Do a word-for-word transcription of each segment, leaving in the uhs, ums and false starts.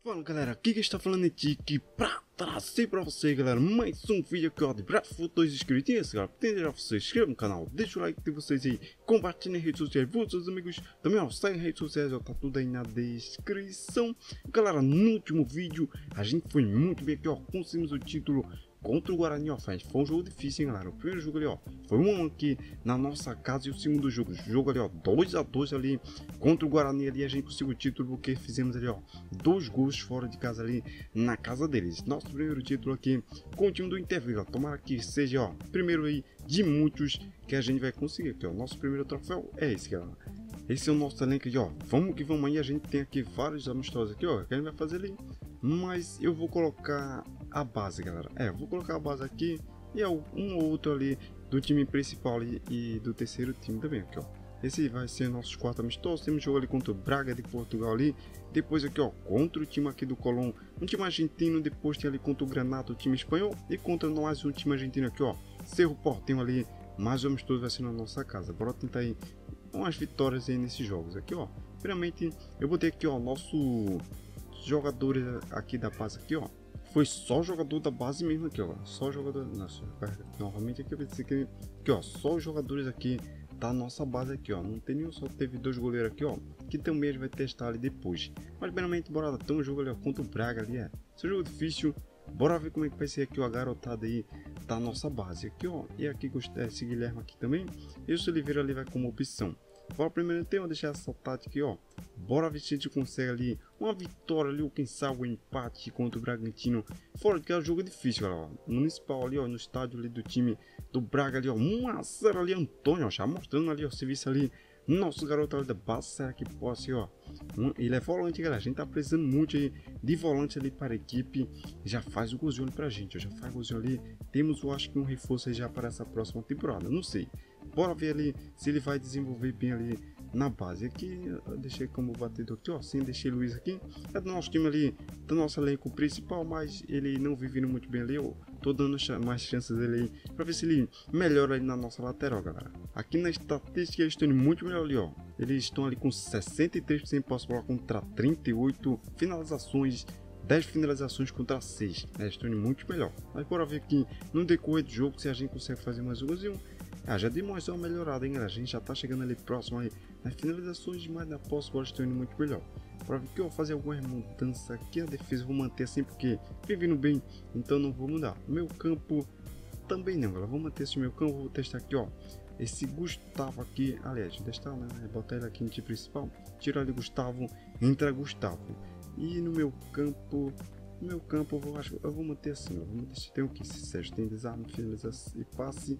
Fala galera, aqui que está falando é Tiki pra trazer pra você galera mais um vídeo aqui ó de Bradford dois inscritinhos galera. Tende a você, se inscreva no canal, deixa o like de vocês aí, compartilhe nas redes sociais, com seus amigos, também ó, segue nas redes sociais, ó, tá tudo aí na descrição. Galera, no último vídeo a gente foi muito bem aqui ó, conseguimos o título contra o Guarani, ó, foi um jogo difícil, hein, galera. O primeiro jogo ali, ó, foi um aqui na nossa casa e o segundo jogo, jogo ali, ó, dois a dois ali contra o Guarani ali, a gente conseguiu o título porque fizemos ali, ó, dois gols fora de casa ali na casa deles. Nosso primeiro título aqui com o time do Interville, ó, tomara que seja, ó, primeiro aí de muitos que a gente vai conseguir aqui, ó. Nosso primeiro troféu é esse, galera. Esse é o nosso elenco aqui, ó. Vamos que vamos aí, a gente tem aqui vários amistosos aqui, ó, que a gente vai fazer ali. Mas eu vou colocar a base, galera. É, eu vou colocar a base aqui e um ou outro ali do time principal ali e do terceiro time também aqui, ó. Esse vai ser nossos quatro amistosos. Temos jogo ali contra o Braga de Portugal ali. Depois aqui, ó, contra o time aqui do Colón, um time argentino. Depois tem ali contra o Granada, o time espanhol. E contra mais um time argentino aqui, ó, Cerro Porteño ali. Mais um amistoso vai ser na nossa casa. Bora tentar aí umas vitórias aí nesses jogos aqui, ó. Primeiramente, eu botei aqui, ó, nosso jogadores aqui da base aqui, ó. Foi só jogador da base mesmo aqui, ó. Só jogador. Nossa, novamente aqui eu pensei que aqui, ó, só os jogadores aqui da nossa base aqui, ó. Não tem nenhum, só teve dois goleiros aqui, ó, que também a gente vai testar ali depois. Mas primeiramente, bora lá, tem um jogo ali, ó, contra o Braga ali, é. Esse jogo difícil. Bora ver como é que vai ser aqui, ó, a garotada aí da nossa base aqui, ó. E aqui esse Guilherme aqui também. E o Oliveira ali vai como opção. Bora primeiro tema, deixar essa tática aqui, ó. Bora ver se a gente consegue ali uma vitória ali, ou quem sabe um empate contra o Bragantino. Fora que é um jogo difícil, galera. Municipal ali, ó, no estádio ali do time do Braga ali, ó. um a zero ali, Antônio, ó, já mostrando ali, ó, o serviço ali. Nosso garoto ali da base, será que pode ser, ó. Um, ele é volante, galera. A gente tá precisando muito aí de volante ali para a equipe. Já faz o golzinho pra gente, ó. Já faz o golzinho ali. Temos, eu acho que um reforço aí já para essa próxima temporada. Não sei. Bora ver ali se ele vai desenvolver bem ali na base. Aqui eu deixei como batedor aqui, ó. Sim, deixei Luiz aqui. É do nosso time ali, do nosso elenco principal, mas ele não vive muito bem ali, ó. Tô dando mais chances dele aí pra ver se ele melhora ali na nossa lateral, galera. Aqui na estatística eles estão indo muito melhor ali, ó. Eles estão ali com sessenta e três por cento de posse de bola contra trinta e oito finalizações. dez finalizações contra seis. É, estão indo muito melhor. Mas bora ver aqui no decorrer do jogo se a gente consegue fazer mais um golzinho. Ah, já demonstrou uma melhorada, hein, galera? A gente já tá chegando ali próximo aí nas finalizações, mas na posse bola estão indo muito melhor. Para ver que eu vou fazer algumas mudanças aqui, a defesa eu vou manter assim porque vem vindo bem, então não vou mudar. O meu campo também não, galera. Vou manter esse meu campo, vou testar aqui, ó. Esse Gustavo aqui, aliás, testar, né? Botar ele aqui no time principal, tirar ali Gustavo, entra Gustavo. E no meu campo, no meu campo eu vou, acho, eu vou manter assim, ó. Vou manter, tem o que? Sérgio tem desarme, finalização e passe.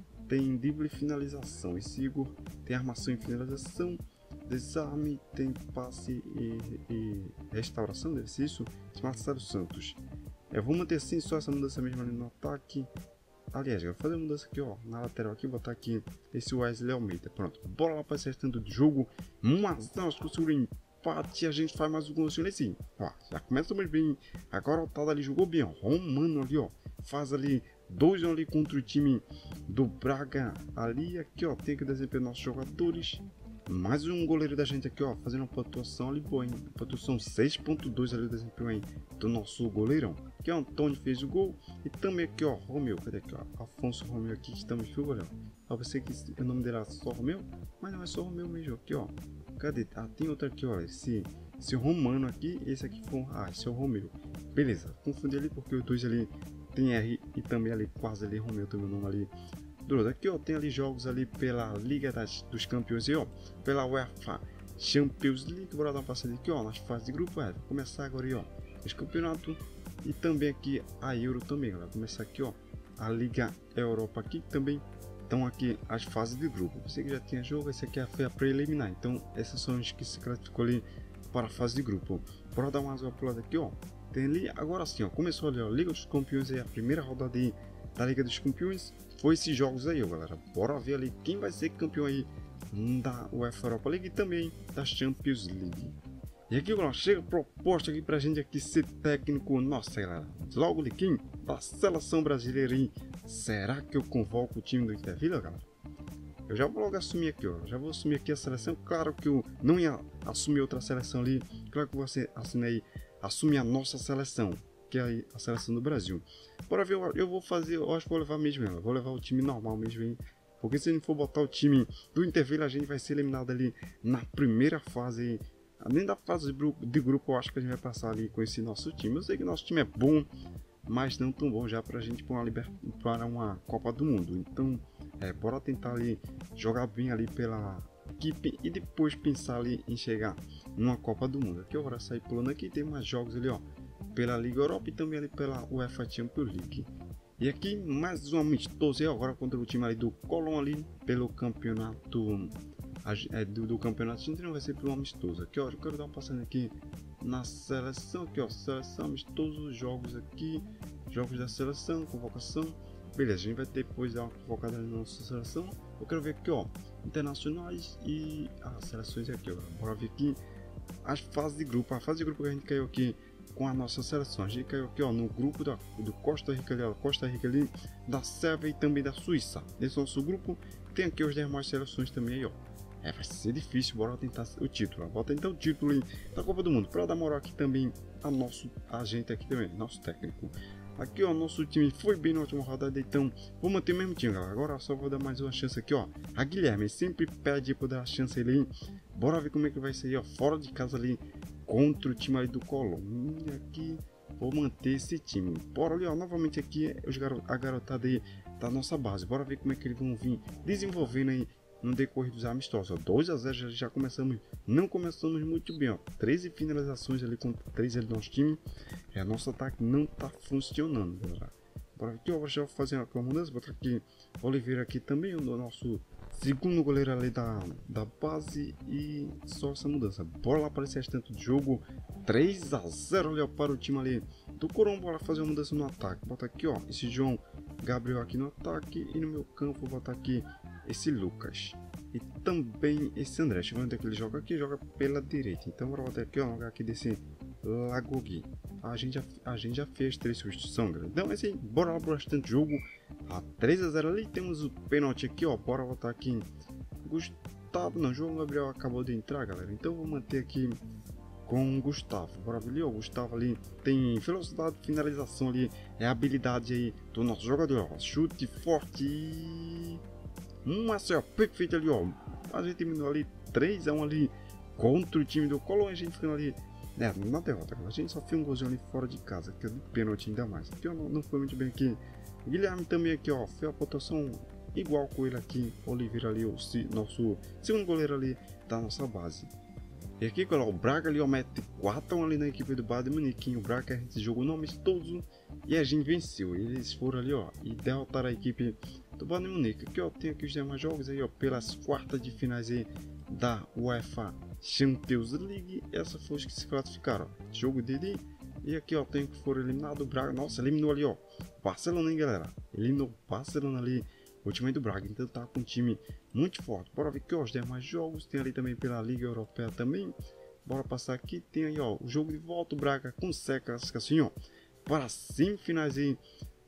Tem drible e finalização. Esse Igor tem armação e finalização. Desarme, tem passe e, e restauração. Deve ser isso. Marcelo Santos. Eu vou manter assim, só essa mudança mesmo ali no ataque. Aliás, eu vou fazer a mudança aqui, ó. Na lateral aqui, botar aqui esse Wesley Almeida. Pronto. Bora lá para esse restante do jogo. Mas nós conseguimos empate. A gente faz mais um gol assim. Ó, já começa mais bem. Agora o Tado ali jogou bem, ó. Romano ali, ó. Faz ali dois ali contra o time do Braga ali. Aqui, ó, tem que desempenhar nossos jogadores. Mais um goleiro da gente aqui, ó, fazendo uma pontuação ali boa, hein? Pontuação seis ponto dois ali o desempenho aí do nosso goleirão. Aqui, ó, Antônio fez o gol. E também aqui, ó, Romeu. Cadê aqui, ó? Afonso Romeu aqui, que estamos aqui, olha. Ó, você que o nome dele é só Romeu, mas não é só Romeu mesmo, aqui, ó. Cadê? Ah, tem outro aqui, ó. Esse, esse Romano aqui, esse aqui foi. Ah, esse é o Romeu. Beleza, confundi ali porque os dois ali tem R e também ali quase ali Romeu também o nome ali. Aqui, ó, tem ali jogos ali pela Liga das, dos Campeões e ó, pela UEFA Champions League. Bora dar uma passada aqui, ó, nas fases de grupo. É, vai começar agora aí, ó, esse campeonato e também aqui a Euro também, galera. Começar aqui, ó, a Liga Europa aqui também. Então aqui as fases de grupo. Você que já tinha jogo, esse aqui foi a preliminar. Então essas são as que se classificou ali para a fase de grupo. Bora dar uma pulada aqui, ó. Tem ali agora sim, ó, começou ali, ó, Liga dos Campeões aí, a primeira rodada aí da Liga dos Campeões. Foi esses jogos aí, ó, galera. Bora ver ali quem vai ser campeão aí da UEFA Europa League e também da Champions League. E aqui, galera, chega a proposta aqui pra gente aqui ser técnico. Nossa, galera, logo de quem? Da seleção brasileira aí. Será que eu convoco o time do Interville, galera? Eu já vou logo assumir aqui, ó. Já vou assumir aqui a seleção. Claro que eu não ia assumir outra seleção ali. Claro que você assinei assumir a nossa seleção, que é a seleção do Brasil. Bora ver, eu vou fazer, eu acho que vou levar mesmo, eu vou levar o time normal mesmo, hein? Porque se a gente for botar o time do Interville, a gente vai ser eliminado ali na primeira fase. Nem da fase de grupo, eu acho que a gente vai passar ali com esse nosso time. Eu sei que nosso time é bom, mas não tão bom já pra gente para uma, liber... para uma Copa do Mundo. Então, é, bora tentar ali jogar bem ali pela equipe e depois pensar ali em chegar numa Copa do Mundo. Aqui eu vou sair pulando aqui, tem mais jogos ali, ó, pela Liga Europa e também ali pela UEFA Champions League. E aqui mais um amistoso aí agora contra o time ali do Colón ali pelo campeonato é, do, do campeonato argentino, vai ser pelo amistoso. Aqui ó, eu quero dar uma passada aqui na seleção, aqui ó, seleção, amistosos, jogos aqui, jogos da seleção, convocação. Beleza, a gente vai ter depois dar uma convocada na nossa seleção. Eu quero ver aqui ó, internacionais e as seleções aqui ó, bora ver aqui as fases de grupo, a fase de grupo que a gente caiu aqui com a nossa seleção. A gente caiu aqui ó, no grupo da, do Costa Rica ali, ó, Costa Rica ali, da Sérvia e também da Suíça. Esse nosso grupo tem aqui as demais seleções também aí, ó. É, vai ser difícil, bora tentar o título. Ó. Bota então o título aí da Copa do Mundo, para dar moral aqui também a nosso a gente aqui também, nosso técnico. Aqui ó, nosso time foi bem na última rodada, então vou manter o mesmo time, galera. Agora só vou dar mais uma chance aqui, ó. A Guilherme sempre pede para dar a chance ali. Bora ver como é que vai ser, ó, fora de casa ali contra o time ali do Colón. E aqui vou manter esse time. Bora ali, ó, novamente aqui os garo a garotada aí da nossa base. Bora ver como é que eles vão vir desenvolvendo aí no decorrer dos amistosos. dois a zero já, já começamos, não começamos muito bem, ó. treze finalizações ali contra três ali do nosso time. É, nosso ataque não tá funcionando, galera. Bora aqui, ó, já vou fazer uma mudança, botar aqui Oliveira aqui também, o nosso segundo goleiro ali da, da base, e só essa mudança. Bora lá para esse restante do jogo. Três a zero ali, ó, para o time ali do Colón. Bora fazer uma mudança no ataque. Bota aqui, ó, esse João Gabriel aqui no ataque, e no meu campo vou botar aqui esse Lucas e também esse André. Deixa eu ver onde é que ele joga aqui, joga pela direita. Então bora botar aqui, ó, no lugar aqui desse Lagogui. A gente já, a gente já fez três substituições, galera. Então é assim, bora lá pro restante jogo. A três a zero ali, temos o pênalti aqui, ó. Bora botar aqui Gustavo, não, João Gabriel acabou de entrar, galera. Então vou manter aqui com o Gustavo. Bora ver ali, ó, o Gustavo ali tem velocidade, finalização ali, é a habilidade aí do nosso jogador, ó. Chute forte. Um acerto perfeito ali, ó. A gente terminou ali três a um ali contra o time do Colón. A gente ficou ali, né, na derrota. A gente só fez um golzinho ali fora de casa, que é do pênalti ainda mais. Aqui, ó, não, não foi muito bem aqui. Guilherme também aqui, ó, fez a pontuação igual com ele aqui. Oliveira ali, o nosso segundo goleiro ali da nossa base. E aqui, ó, o Braga ali, ó, mete quatro a um ali na equipe do Bayern de Munique. O Braga, a gente jogou no amistoso e a gente venceu. Eles foram ali, ó, e derrotaram a equipe do Bayern de Munique. Aqui, ó, tem aqui os demais jogos aí, ó, pelas quartas de finais aí da UEFA Champions League. Essa foi os que se classificaram, ó. Jogo dele. E aqui, ó, tem que foram eliminados. O Braga, nossa, eliminou ali, ó, Barcelona, hein, galera. Eliminou Barcelona ali, o time do Braga. Então tá com um time muito forte. Bora ver aqui, ó, os demais jogos. Tem ali também pela Liga Europeia também. Bora passar aqui. Tem aí, ó, o jogo de volta. O Braga consegue classificação, ó, para semifinais aí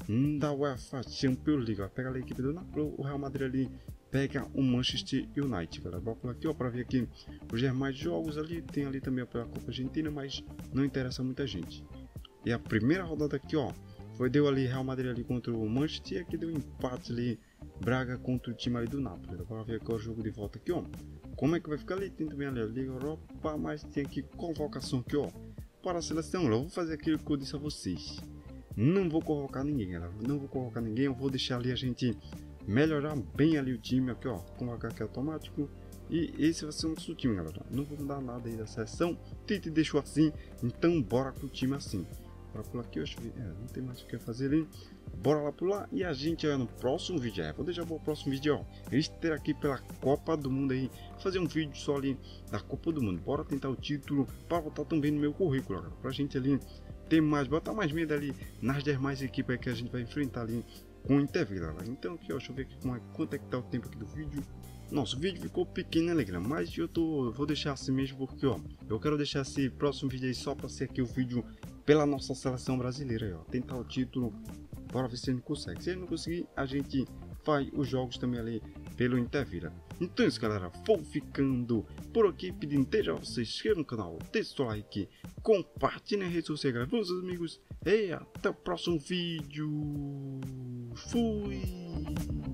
da UEFA Champions League. Ó, pega ali a equipe do Napoli. O Real Madrid ali pega o Manchester United, galera. Bora por aqui, ó, para ver aqui os demais jogos ali. Tem ali também, ó, pela Copa Argentina, mas não interessa muita gente. E a primeira rodada aqui, ó, foi deu ali Real Madrid ali contra o Manchester. E aqui deu empate ali, Braga contra o time ali do Napoli. Bora ver aqui o jogo de volta aqui, ó. Como é que vai ficar ali? Tem também ali a Liga Europa, mas tem aqui convocação aqui, ó, para a seleção. Eu vou fazer aquilo que eu disse a vocês. Não vou convocar ninguém, galera. Não vou convocar ninguém. Eu vou deixar ali a gente melhorar bem ali o time aqui, ó. Convocar aqui automático. E esse vai ser o nosso time, galera. Não vou mudar nada aí da seleção. Tite deixou assim. Então bora pro time assim. Bora pular aqui, eu acho que é, não tem mais o que fazer ali. Bora lá pular e a gente vai no próximo vídeo. É, vou deixar para o próximo vídeo, ó. Eles terão aqui pela Copa do Mundo aí. Fazer um vídeo só ali da Copa do Mundo. Bora tentar o título para botar também no meu currículo, galera. Pra gente ali ter mais, botar mais medo ali nas demais equipes que a gente vai enfrentar ali com o Interville, galera. Então aqui, ó, deixa eu ver aqui como é, quanto é que tá o tempo aqui do vídeo. Nosso vídeo ficou pequeno, né, galera? Mas eu tô, vou deixar assim mesmo porque, ó, eu quero deixar esse próximo vídeo aí só para ser aqui o vídeo pela nossa seleção brasileira aí, ó. Tentar o título, bora ver se ele consegue. Se ele não conseguir, a gente faz os jogos também ali pelo Intervira. Então isso, galera, vou ficando por aqui pedindo desde já vocês se inscrevam no canal, deixem o like, compartilhem nas redes sociais, galera, com seus amigos e até o próximo vídeo. Fui!